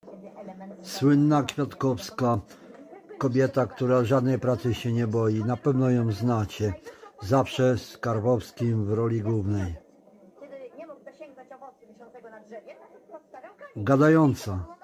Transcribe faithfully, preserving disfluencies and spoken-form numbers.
Słynna Kwiatkowska, kobieta, która żadnej pracy się nie boi. Na pewno ją znacie. Zawsze z Karwowskim w roli głównej. Gadająca.